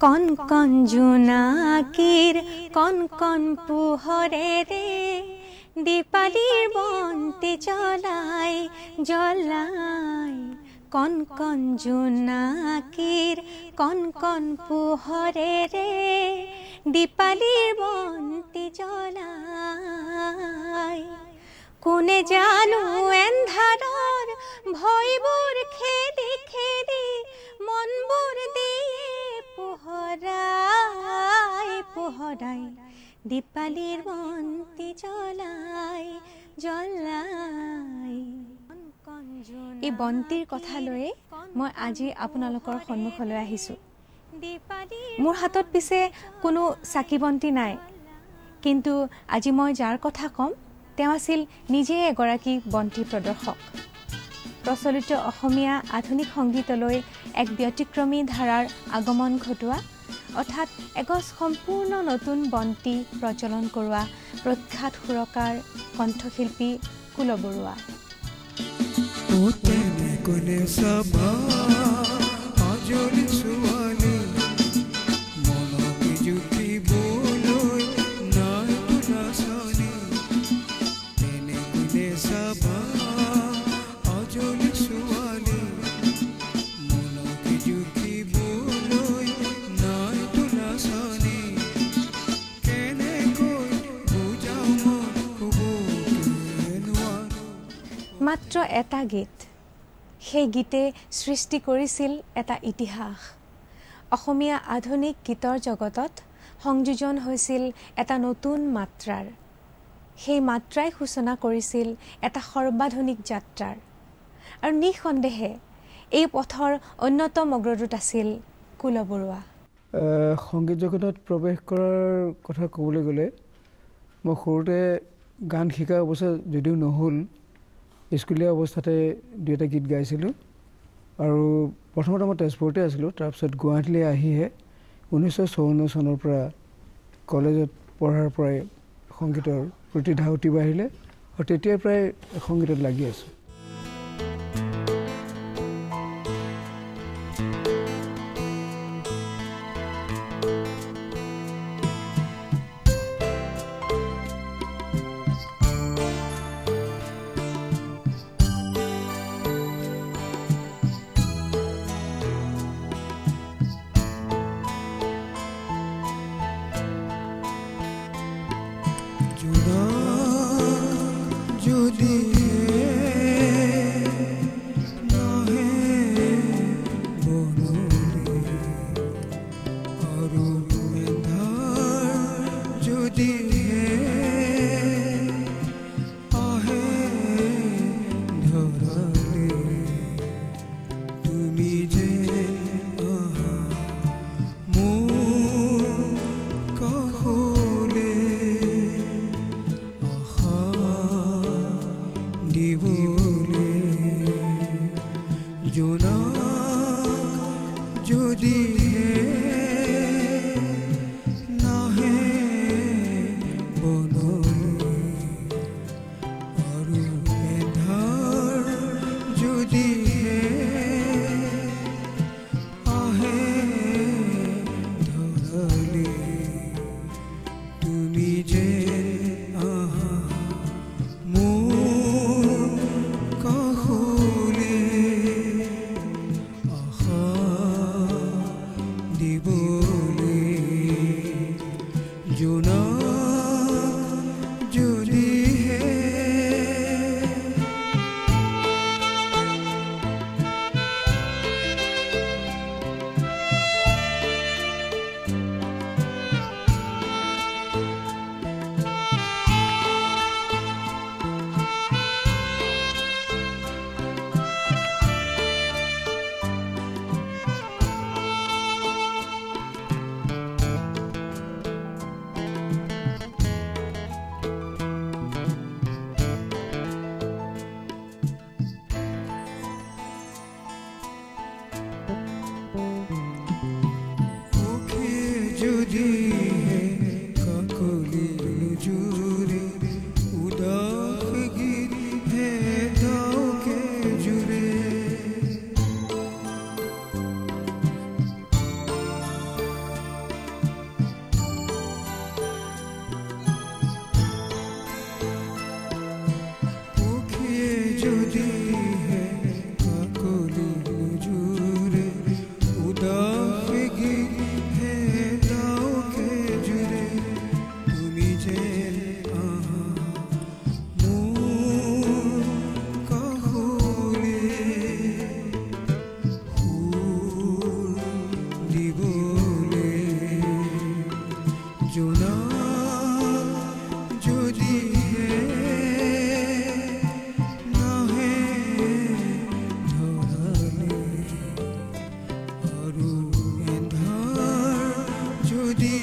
कन कन जुनाकीर कन कन पोहरे रे दीपालीर बन्ती जलाई जलाई कन कन जुनाकीर कन कन पोहरे रे दीपालीर बन्ती जलाई कोने जानु एन्धारर भयबोर खेदी खेदी मनबोर दिए पोहराई पोहराई दीपालीर बन्ती जलाई जलाई এই বন্তিৰ কথা লৈ মই আজি আপোনালোকৰ সন্মুখলৈ আহিছো। মোৰ হাতত পিছে কোনো চাকি বন্তি নাই, কিন্তু আজি মই যাৰ কথা কম তেওঁ আছিল নিজে এগৰাকী বন্তি প্ৰদৰ্শক। প্ৰচলিত অসমীয়া আধুনিক সংগীতলৈ এক ব্যতিক্ৰমী ধাৰাৰ আগমন ঘটোৱা অৰ্থাৎ এগছ সম্পূৰ্ণ নতুন বন্তি প্ৰচলন কৰোৱা প্ৰখ্যাত সুৰকাৰ কণ্ঠশিল্পী কুল বৰুৱা। कोने सभा आजोली सुवाली मना की जुटी बोलोय नाय तुला साली तेने कोने सभा आजोली सुवाली मना की जुटी बोलोय नाय तुला साली केने कोई बुझाओ मन कुबो केनवानो मात्र এটা গীত সেই গীতে সৃষ্টি কৰিছিল এটা ইতিহাস। অসমীয়া আধুনিক গীতৰ জগতত সংযোজন হৈছিল এটা নতুন মাত্ৰাৰ। সেই মাত্ৰাই সূচনা কৰিছিল এটা সৰ্বাধুনিক যাত্ৰাৰ। আৰু নিঃসন্দেহে এই পথৰ অন্যতম অগ্ৰদূত আছিল কুল বৰুৱা। সংগীত জগতত প্ৰৱেশ কৰাৰ কথা ক'বলৈ গ'লে মই সৰুতে গান শিকাৰ অৱস্থা যদিও নহ'ল, স্কুলীয়া অৱস্থাতে দুটা গীত গাইছিলোঁ। আৰু প্ৰথমতে মই তেজপুৰতে আছিলোঁ, তাৰপিছত গুৱাহাটীলৈ আহিহে 1954 চনৰ পৰা কলেজত পঢ়াৰ পৰাই সংগীতৰ প্ৰতি ধাউতি বাঢ়িলে আৰু তেতিয়াৰ পৰাই সংগীতত লাগি আছোঁ। যদি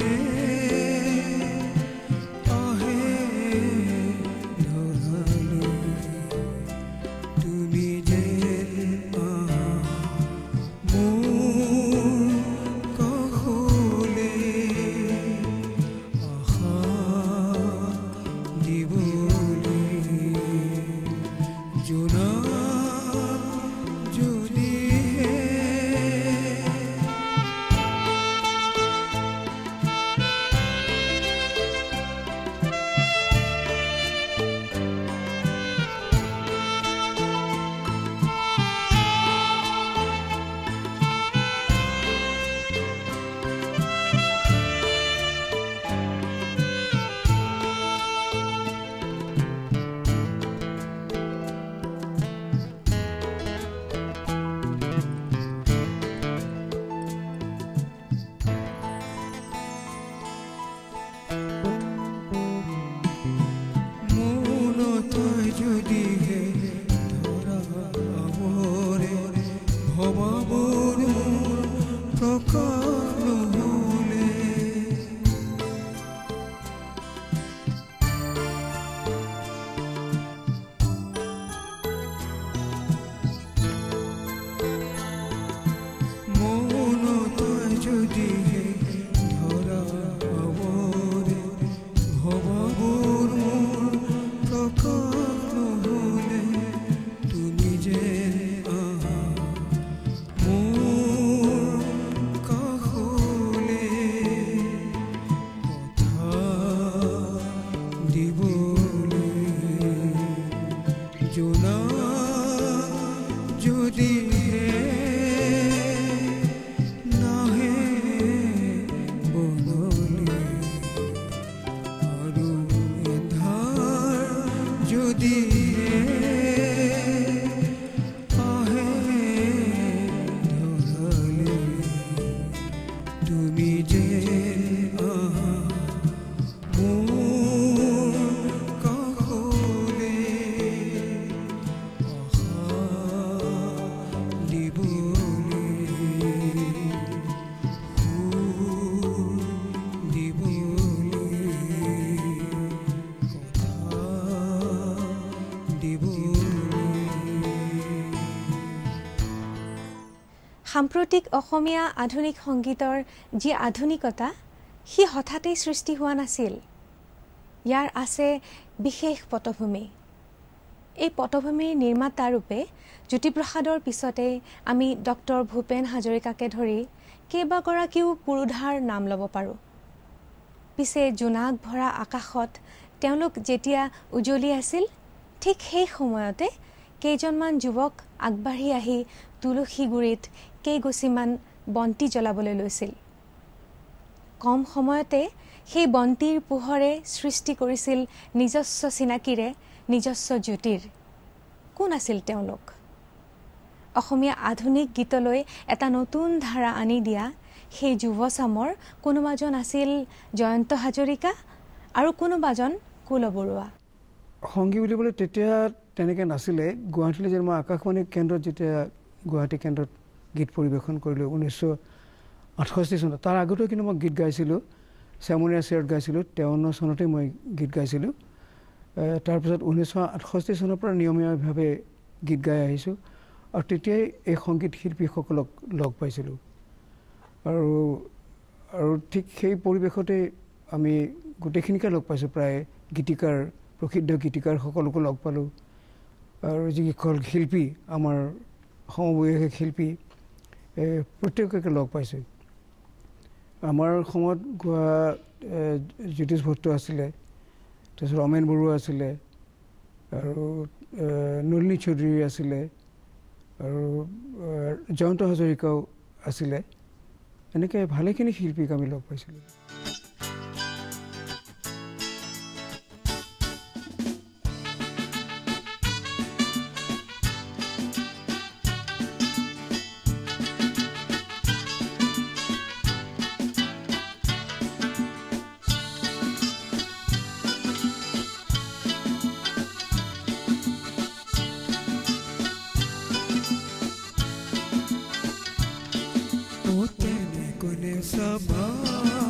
সাম্প্ৰতিক অসমীয়া আধুনিক সংগীতৰ যি আধুনিকতা হি হঠাতে সৃষ্টি হোৱা নাছিল ইয়াৰ আছে বিশেষ পটভূমি এই পটভূমিৰ নিৰ্মাতা ৰূপে জ্যোতিপ্ৰসাদৰ পিছতে আমি ডক্টৰ ভূপেন হাজৰিকাকে ধৰি কেইবাগৰাকীও পুৰুধাৰ নাম ল'ব পাৰো পিছে জোনাক ভৰা আকাশত তেওঁলোক যেতিয়া উজ্বলি আছিল ঠিক সেই সময়তে কেইজনমান যুৱক আগবাঢ়ি আহি তুলসী গুৰিত কেইগছিমান বন্তি জ্বলাবলৈ লৈছিল কম সময়তে সেই বন্তিৰ পোহৰে সৃষ্টি কৰিছিল নিজস্ব চিনাকিৰে নিজস্ব জ্যোতিৰ কোন আছিল তেওঁলোক অসমীয়া আধুনিক গীতলৈ এটা নতুন ধাৰা আনি দিয়া সেই যুৱচামৰ কোনোবাজন আছিল জয়ন্ত হাজৰিকা আৰু কোনোবাজন কুল বৰুৱা সংগী বুলিবলৈ তেতিয়া তেনেকৈ নাছিলে গুৱাহাটীলৈ যে মই আকাশবাণী কেন্দ্ৰত যেতিয়া গুৱাহাটী কেন্দ্ৰত গীত পৰিৱেশন কৰিলোঁ 1968 চনত তাৰ আগতেও কিন্তু মই গীত গাইছিলোঁ শ্যামলীয়া চেয়াৰত গাইছিলোঁ 53 চনতে মই গীত গাইছিলোঁ তাৰপিছত 1968 চনৰ পৰা নিয়মীয়াভাৱে গীত গাই আহিছোঁ আৰু তেতিয়াই এই সংগীত শিল্পীসকলক লগ পাইছিলোঁ আৰু ঠিক সেই পৰিৱেশতে আমি গোটেইখিনিকে লগ পাইছোঁ প্ৰায় গীতিকাৰ প্ৰসিদ্ধ গীতিকাৰসকলকো লগ পালোঁ আৰু যিসকল শিল্পী আমাৰ সমবয়সী শিল্পী প্ৰত্যেককে লগ পাইছোঁ আমাৰ সময়ত গোৱা জ্যোতিষ ভট্ট আছিলে তাৰপিছত ৰমেন বৰুৱা আছিলে আৰু নলিনী চৌধুৰী আছিলে আৰু জয়ন্ত হাজৰিকাও আছিলে এনেকৈ ভালেখিনি শিল্পীক আমি লগ পাইছিলোঁ Sabah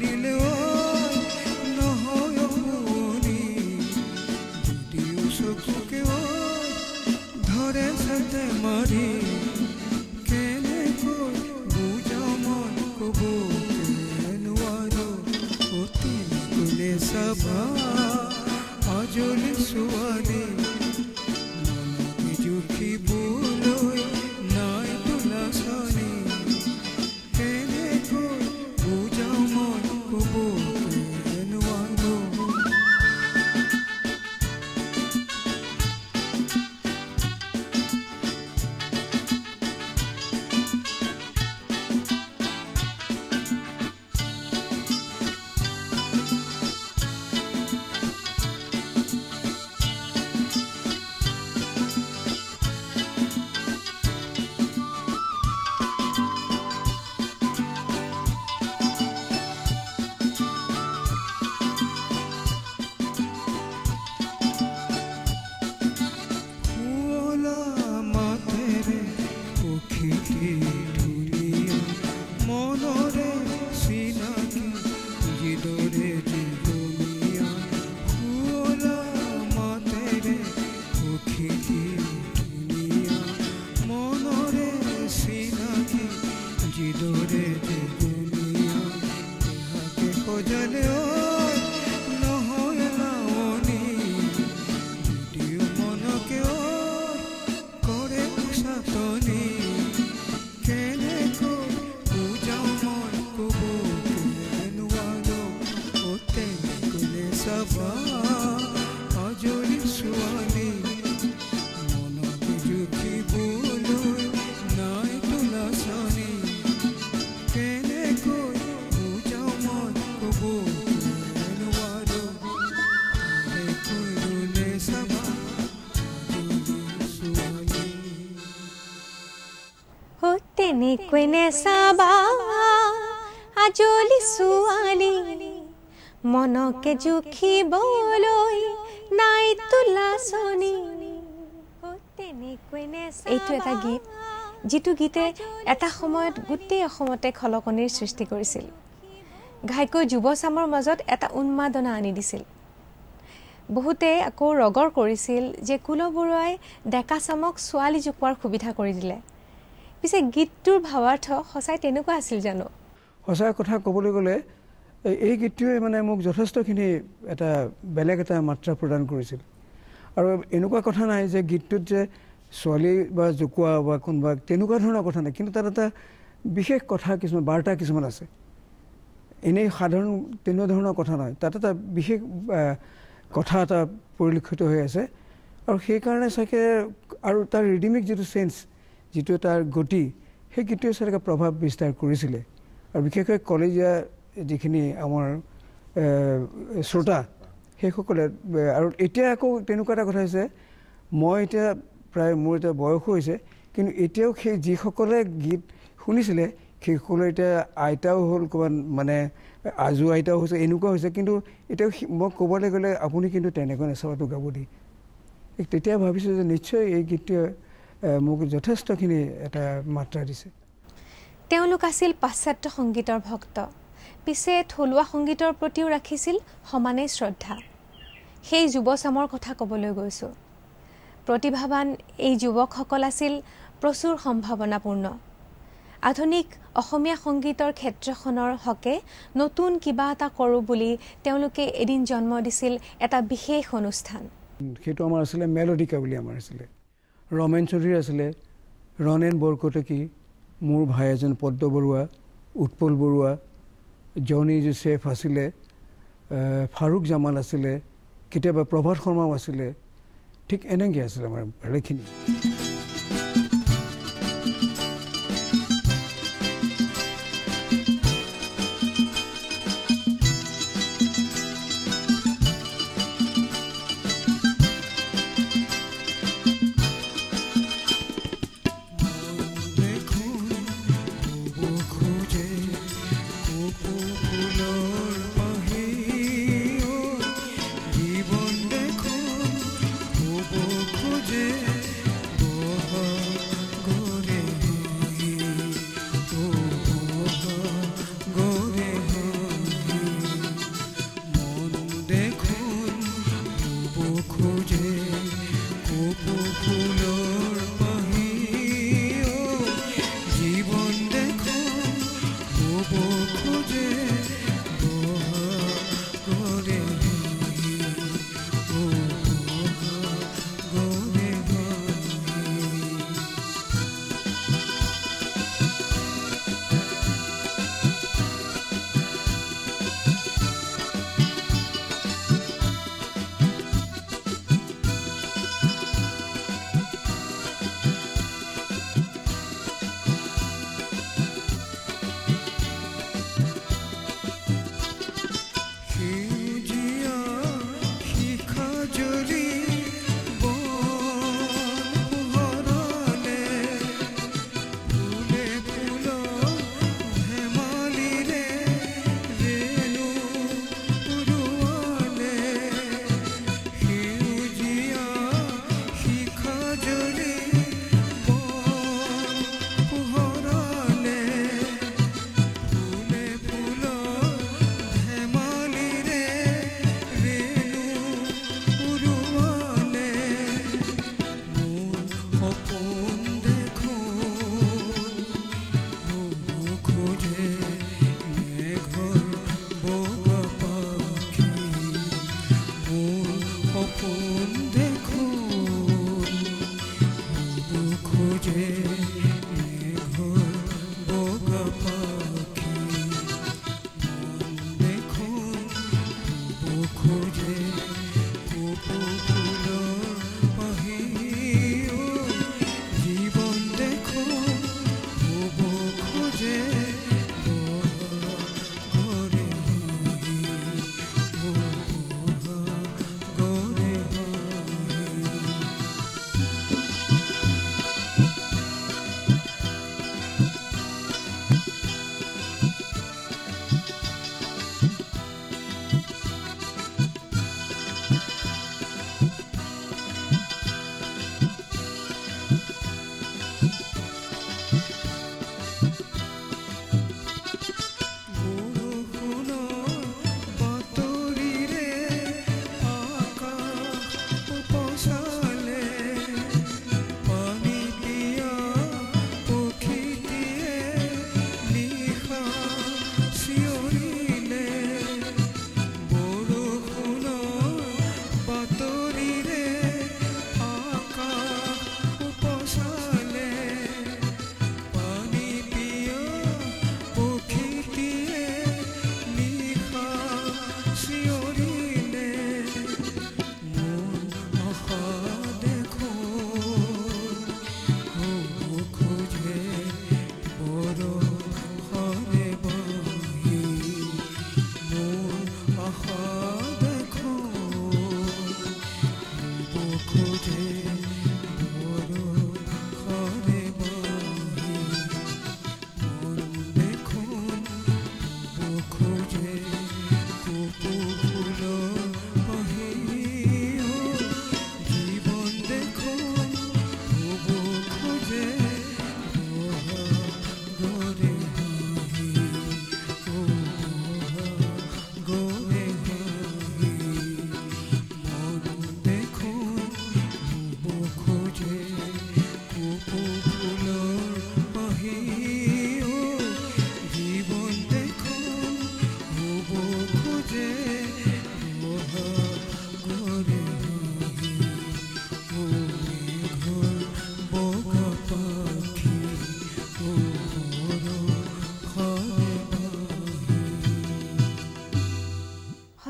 নিলে নহয় শুৱনি যদিও চকুকে ধৰে চাতে মাৰি কেনেকৈ বুজাও মন ক'বকে নোৱাৰো অতি কোনে চাবা আজলি ছোৱালী মনকে জুখিবলৈ নাই তোলা চালি কেনেকৈ বুজাও মন ক'বকে নোৱাৰো তেনেকৈ চাবা আজলি ছোৱালী মনকে জুখিবলৈ নাই তোলা চনি এইটো এটা গীত যিটো গীতে এটা সময়ত গোটেই অসমতে খলকনিৰ সৃষ্টি কৰিছিল ঘাইকৈ যুৱচামৰ মাজত এটা উন্মাদনা আনি দিছিল বহুতে আকৌ ৰগৰ কৰিছিল যে কুল বৰুৱাই ডেকা চামক ছোৱালী জুকোৱাৰ সুবিধা কৰি দিলে পিছে গীতটোৰ ভাৱাৰ্থ সঁচাই তেনেকুৱা আছিল জানো সঁচা কথা ক'বলৈ গ'লে এই গীতটোৱে মানে মোক যথেষ্টখিনি এটা বেলেগ এটা মাত্ৰা প্ৰদান কৰিছিল আৰু এনেকুৱা কথা নাই যে গীতটোত যে ছোৱালী বা জুকোৱা বা কোনোবা তেনেকুৱা ধৰণৰ কথা নাই কিন্তু তাত এটা বিশেষ কথা কিছুমান বাৰ্তা কিছুমান আছে এনেই সাধাৰণ তেনেকুৱা ধৰণৰ কথা নহয় তাত এটা বিশেষ কথা এটা পৰিলক্ষিত হৈ আছে আৰু সেইকাৰণে চাগে আৰু তাৰ ৰিডিমিক যিটো চেঞ্চ যিটো তাৰ গতি সেই গীতটোৱে চাগে প্ৰভাৱ বিস্তাৰ কৰিছিলে আৰু বিশেষকৈ কলেজীয়া যিখিনি আমাৰ শ্ৰোতা সেইসকলে আৰু এতিয়া আকৌ তেনেকুৱা এটা কথা হৈছে মই এতিয়া প্ৰায় মোৰ এতিয়া বয়সো হৈছে কিন্তু এতিয়াও সেই যিসকলে গীত শুনিছিলে সেইসকলে এতিয়া আইতাও হ'ল ক'ৰবাত মানে আজু আইতাও হৈছে এনেকুৱা হৈছে কিন্তু এতিয়াও মই ক'বলৈ গ'লে আপুনি কিন্তু তেনেকৈ নেচাবাটো গাব দি তেতিয়া ভাবিছোঁ যে নিশ্চয় এই গীতটোৱে মোক যথেষ্টখিনি এটা মাত্ৰা দিছে তেওঁলোক আছিল পাশ্চাত্য সংগীতৰ ভক্ত পিছে থলুৱা সংগীতৰ প্ৰতিও ৰাখিছিল সমানে শ্ৰদ্ধা সেই যুৱচামৰ কথা ক'বলৈ গৈছোঁ প্ৰতিভাৱান এই যুৱকসকল আছিল প্ৰচুৰ সম্ভাৱনাপূৰ্ণ আধুনিক অসমীয়া সংগীতৰ ক্ষেত্ৰখনৰ হকে নতুন কিবা এটা কৰোঁ বুলি তেওঁলোকে এদিন জন্ম দিছিল এটা বিশেষ অনুষ্ঠান সেইটো আমাৰ আছিলে মেলোডিকা বুলি আমাৰ আছিলে ৰমেন চৌধুৰী আছিলে ৰণেন বৰকটকী মোৰ ভাই এজন পদ্ম বৰুৱা উৎপল বৰুৱা জনি জোচেফ আছিলে ফাৰুক জামাল আছিলে কেতিয়াবা প্ৰভাত শৰ্মাও আছিলে ঠিক এনেকৈ আছিলে আমাৰ ভালেখিনি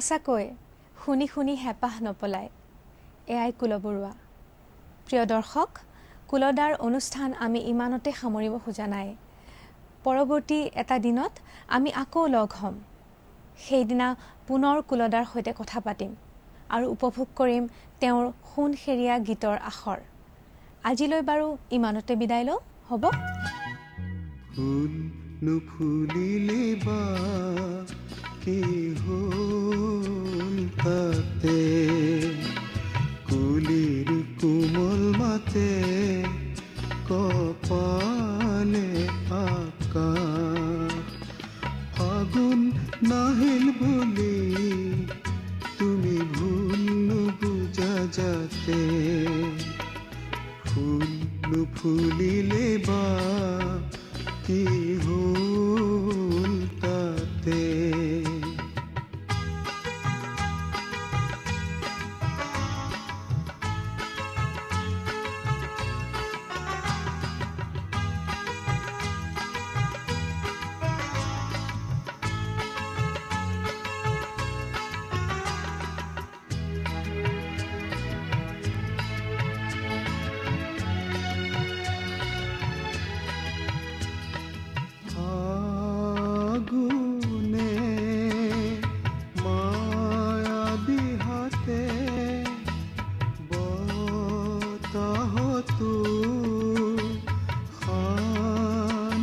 সঁচাকৈ শুনি শুনি হেঁপাহ নপলায়। এয়াই কুলবৰুৱা। প্ৰিয় দৰ্শক, কুলদাৰ অনুষ্ঠান আমি ইমানতে সামৰিব খোজা নাই। পৰৱৰ্তী এটা দিনত আমি আকৌ লগ হ'ম। সেইদিনা পুনৰ কুলদাৰ সৈতে কথা পাতিম আৰু উপভোগ কৰিম তেওঁৰ সোণসেৰীয়া গীতৰ আখৰ। আজিলৈ বাৰু ইমানতে বিদায় লওঁ, হ'ব? ফুল নুফুলিলে বা কি হ'ল তাতে, কুলিৰ কোমল মাতে কপালে আকাশ। ফাগুন নাহিল বুলি তুমি ভুল নুবুজা যাতে, ফুল নুফুলিলে বা কি হ'ল তাতে।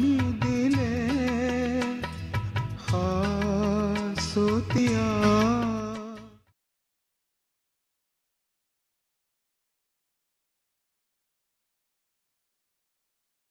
सोतिया